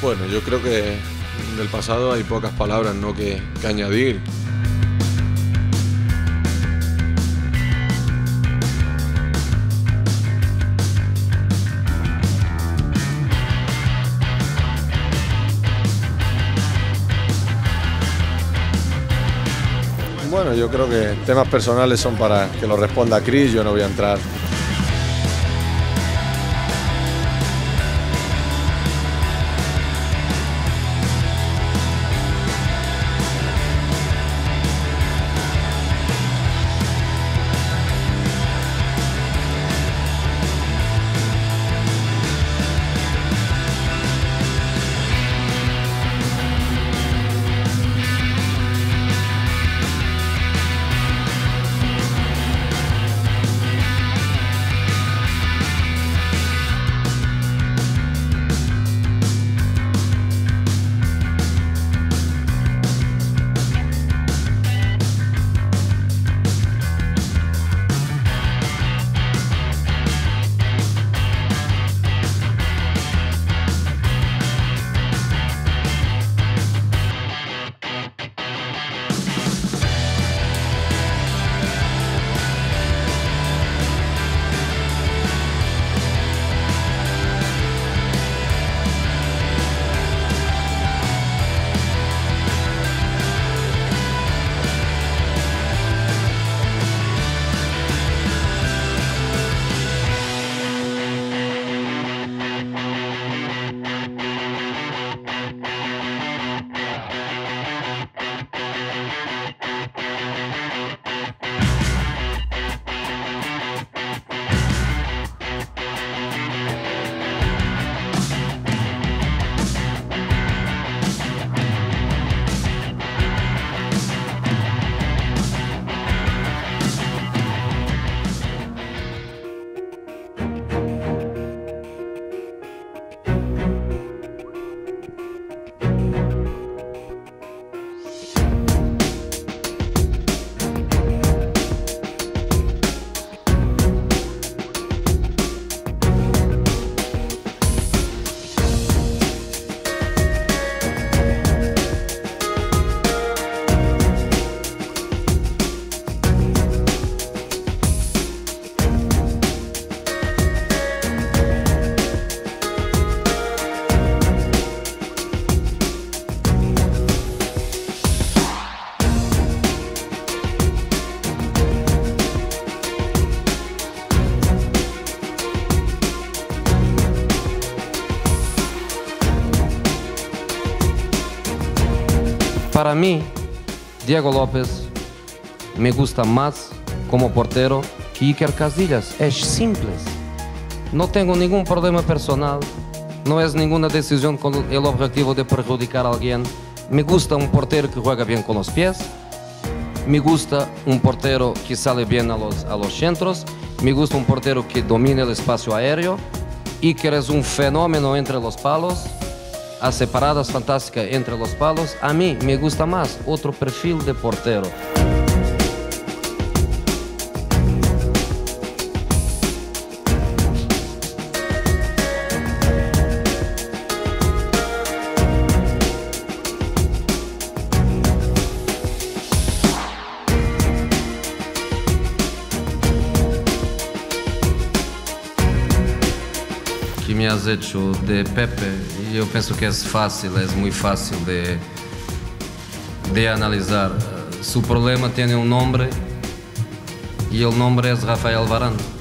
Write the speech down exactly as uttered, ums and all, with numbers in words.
Bueno, yo creo que del pasado hay pocas palabras, ¿no?, que, que añadir. Bueno, yo creo que temas personales son para que lo responda Chris, yo no voy a entrar. Para mí, Diego López me gusta más como portero que Iker Casillas. Es simple. No tengo ningún problema personal. No es ninguna decisión con el objetivo de perjudicar a alguien. Me gusta un portero que juega bien con los pies. Me gusta un portero que sale bien a los, a los centros. Me gusta un portero que domina el espacio aéreo. Iker es un fenómeno entre los palos. Hace paradas fantásticas entre los palos. A mí me gusta más otro perfil de portero. Que me has hecho de Pepe, y yo pienso que es fácil, es muy fácil de, de analizar. Su problema tiene un nombre y el nombre es Rafael Varane.